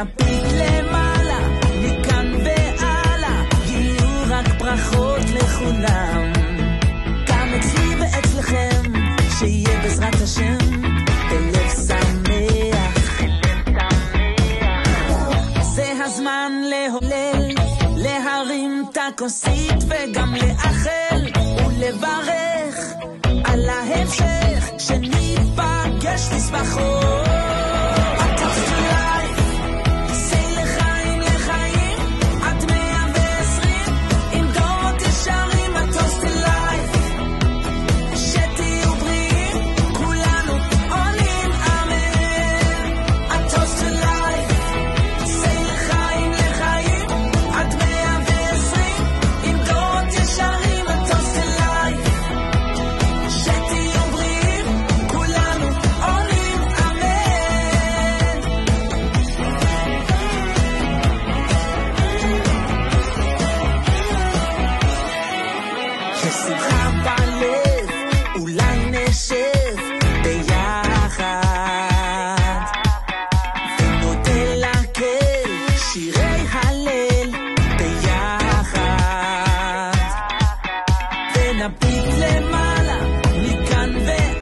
נפיל למעלה, מכאן והלאה, יהיו רק ברכות לכולם. גם אצלי ואצלכם, שיהיה בעזרת השם, בלב שמח. זה הזמן להולל, להרים את הכוסית וגם לאחל ולברך על ההמשך, שניפגש בשמחות.